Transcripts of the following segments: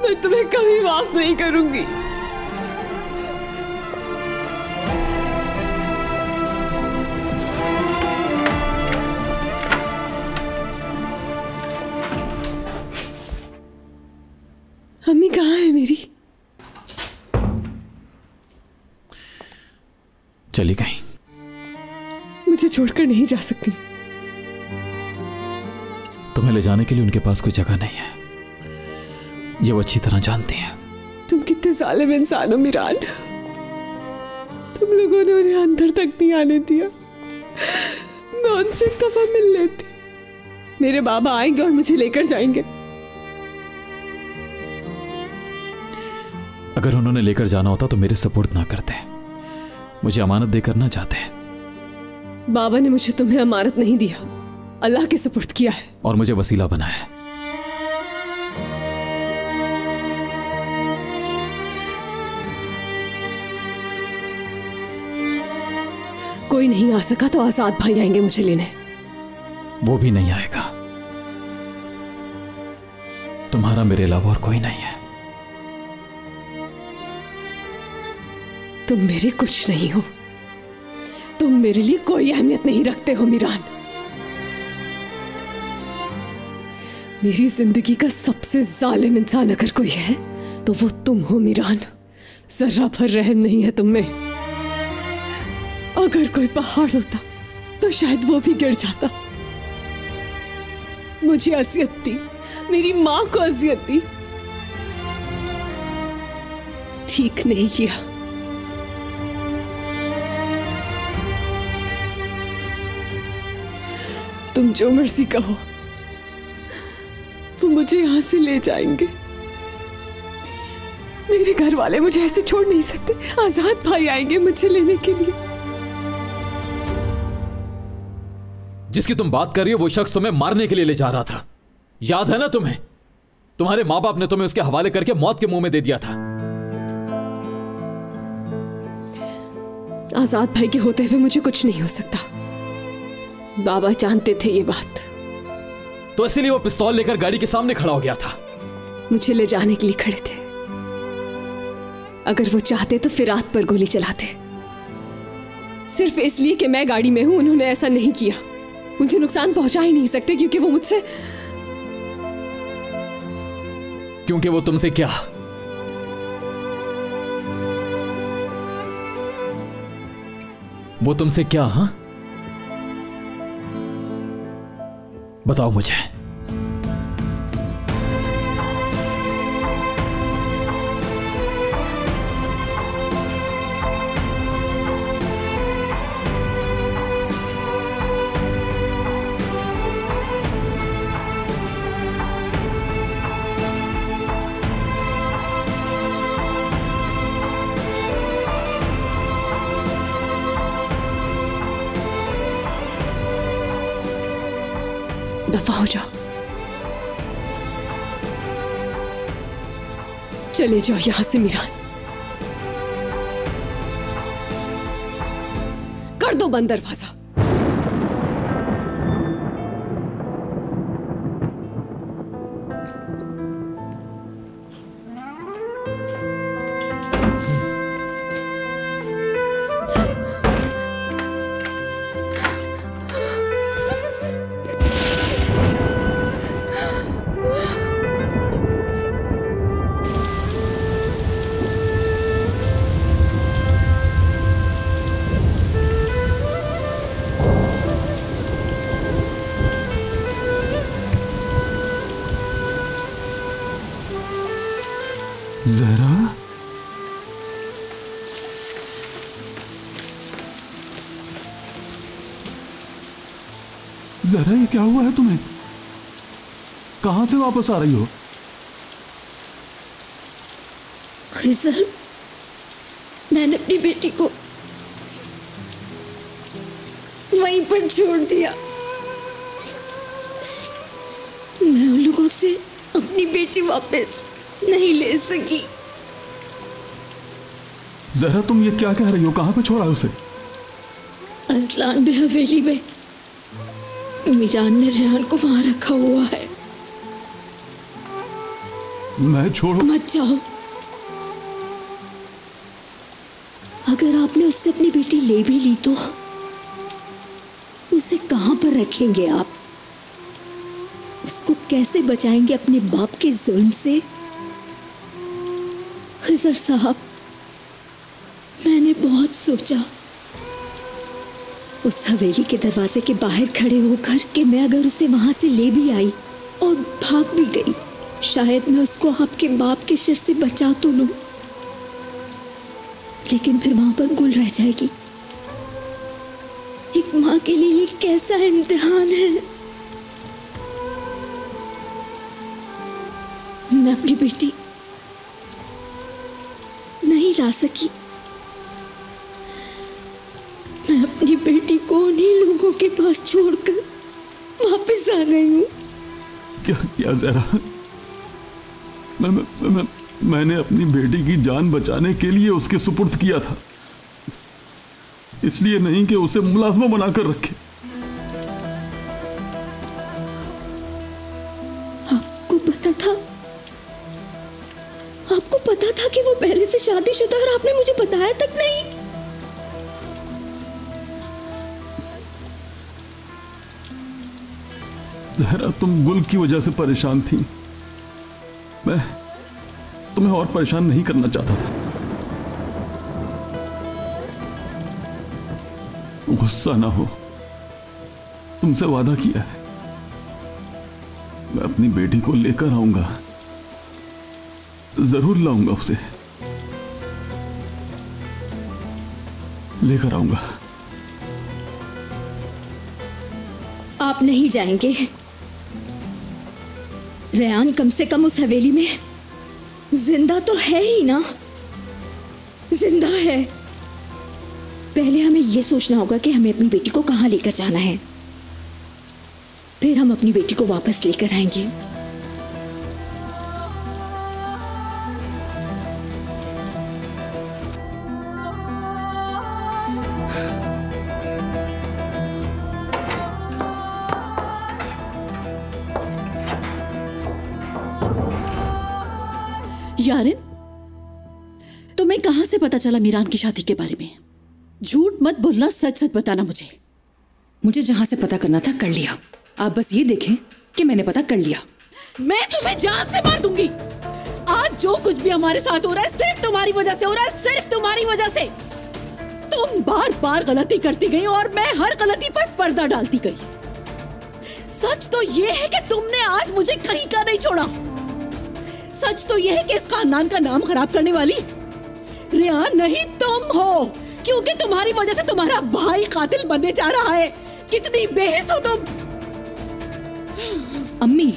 मैं तुम्हें कभी माफ नहीं करूंगी। अम्मी कहाँ है मेरी? चली गई। मुझे छोड़कर नहीं जा सकती। तुम्हें ले जाने के लिए उनके पास कोई जगह नहीं है, ये वो अच्छी तरह जानती हैं। तुम कितने जालिम इंसान हो मीरान। तुम लोगों ने उन्हें अंदर तक नहीं आने दिया। मैं उनसे एक दफा मिल लेती। मेरे बाबा आएंगे और मुझे लेकर जाएंगे। अगर उन्होंने लेकर जाना होता तो मेरे सपोर्ट ना करते, मुझे अमानत देकर ना जाते। बाबा ने मुझे तुम्हें अमानत नहीं दिया, अल्लाह के सपुर्द किया है और मुझे वसीला बनाया है। कोई नहीं आ सका तो आजाद भाई आएंगे मुझे लेने। वो भी नहीं आएगा। तुम्हारा मेरे अलावा और कोई नहीं है। तुम मेरे कुछ नहीं हो। तुम मेरे लिए कोई अहमियत नहीं रखते हो मीरान। मेरी जिंदगी का सबसे जालिम इंसान अगर कोई है तो वो तुम हो मीरान। जरा भर रहम नहीं है तुम में। अगर कोई पहाड़ होता तो शायद वो भी गिर जाता। मुझे अजियत दी, मेरी मां को अजियत दी। ठीक नहीं किया। तुम जो मर्जी कहो, वो मुझे यहां से ले जाएंगे। मेरे घर वाले मुझे ऐसे छोड़ नहीं सकते। आजाद भाई आएंगे मुझे लेने के लिए। जिसकी तुम बात कर रही हो वो शख्स तुम्हें मारने के लिए ले जा रहा था, याद है ना तुम्हें? तुम्हारे मां बाप ने तुम्हें उसके हवाले करके मौत के मुंह में दे दिया था। आजाद भाई के होते हुए मुझे कुछ नहीं हो सकता। बाबा जानते थे ये बात, तो इसीलिए वो पिस्तौल लेकर गाड़ी के सामने खड़ा हो गया था। मुझे ले जाने के लिए खड़े थे। अगर वो चाहते तो फिरात पर गोली चलाते। सिर्फ इसलिए कि मैं गाड़ी में हूं उन्होंने ऐसा नहीं किया। मुझे नुकसान पहुंचा ही नहीं सकते क्योंकि वो मुझसे, क्योंकि वो तुमसे क्या? वो तुमसे क्या? हाँ, बताओ मुझे। दफा हो जाओ, चले जाओ यहां से मीरान। कर दो बंद दरवाजा। जहरा, जहरा ये क्या हुआ है तुम्हें? कहां से वापस आ रही हो? खिजर, मैंने अपनी बेटी को वहीं पर छोड़ दिया। मैं उन लोगों से अपनी बेटी वापस नहीं ले सकी। जहरा तुम ये क्या कह रही हो? कहां पे छोड़ा उसे? अजलान में हवेली में मीरान ने रेहान को वहां रखा हुआ है। मैं छोड़ो। मत जाओ। अगर आपने उससे अपनी बेटी ले भी ली तो उसे कहां पर रखेंगे आप? उसको कैसे बचाएंगे अपने बाप के जुल्म से? खिजर साहब, मैंने बहुत सोचा उस हवेली के दरवाजे के बाहर खड़े होकर कि मैं अगर उसे वहां से ले भी आई और भाग भी गई, शायद मैं उसको आपके बाप के शर से बचा तो लूं, लेकिन फिर वहां पर गुल रह जाएगी। एक मां के लिए ये कैसा इम्तिहान है। मैं अपनी बेटी नहीं ला सकी। मैं अपनी बेटी को उन्हीं लोगों के पास छोड़कर वापस आ गई हूँ। क्या जरा, मैंने अपनी बेटी की जान बचाने के लिए उसके सुपुर्द किया था, इसलिए नहीं कि उसे मुलाजमा बनाकर रखे। आपको पता था कि वो पहले से शादीशुदा और आपने मुझे बताया तक नहीं? जहरा, तुम गुल की वजह से परेशान थी। मैं तुम्हें और परेशान नहीं करना चाहता था। गुस्सा ना हो, तुमसे वादा किया है, मैं अपनी बेटी को लेकर आऊंगा, जरूर लाऊंगा, उसे लेकर आऊंगा। आप नहीं जाएंगे? रेहान कम से कम उस हवेली में जिंदा तो है ही ना? जिंदा है। पहले हमें यह सोचना होगा कि हमें अपनी बेटी को कहां लेकर जाना है, फिर हम अपनी बेटी को वापस लेकर आएंगे। यारिन, तुम्हें कहां से पता चला मीरान की शादी के बारे में? झूठ मत बोलना, सच सच बताना मुझे। मुझे जहां से पता करना था कर लिया। आप बस ये देखें कि मैंने पता कर लिया। मैं तुम्हें जान से मार दूंगी। आज जो कुछ भी हमारे साथ हो रहा है सिर्फ तुम्हारी वजह से हो रहा है, सिर्फ तुम्हारी वजह से। तुम बार बार गलती करती गई और मैं हर गलती पर पर्दा डालती गई। सच तो ये है कि तुमने आज मुझे कहीं का नहीं छोड़ा। सच तो यह है कि इस खानदान का नाम खराब करने वाली रेहान नहीं तुम हो, क्योंकि तुम्हारी वजह से तुम्हारा भाई कातिल बनने जा रहा है। कितनी बेहिस हो तुम। अम्मी,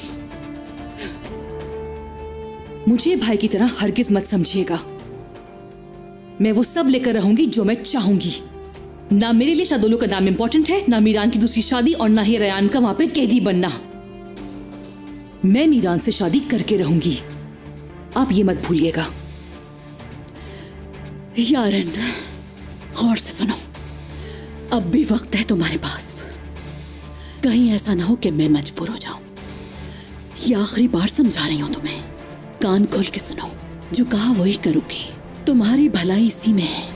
मुझे भाई की तरह हरगिज मत समझिएगा। मैं वो सब लेकर रहूंगी जो मैं चाहूंगी। ना मेरे लिए शादोलो का नाम इंपॉर्टेंट है, ना मीरान की दूसरी शादी, और ना ही रेहान का वहां पर कैदी बनना। मैं मीरान से शादी करके रहूंगी, आप ये मत भूलिएगा। यारिन, गौर से सुनो, अब भी वक्त है तुम्हारे पास। कहीं ऐसा ना हो कि मैं मजबूर हो जाऊं। ये आखिरी बार समझा रही हूं तुम्हें, कान खोल के सुनो। जो कहा वही करूंगी, तुम्हारी भलाई इसी में है।